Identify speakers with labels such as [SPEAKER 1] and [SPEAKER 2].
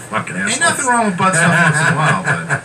[SPEAKER 1] fucking assholes.
[SPEAKER 2] Ain't nothing wrong with butt stuff once in a while, but